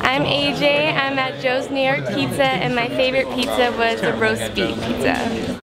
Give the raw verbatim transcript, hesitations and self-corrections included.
I'm A J. I'm at Joe's New York Pizza, and my favorite pizza was the roast beef pizza.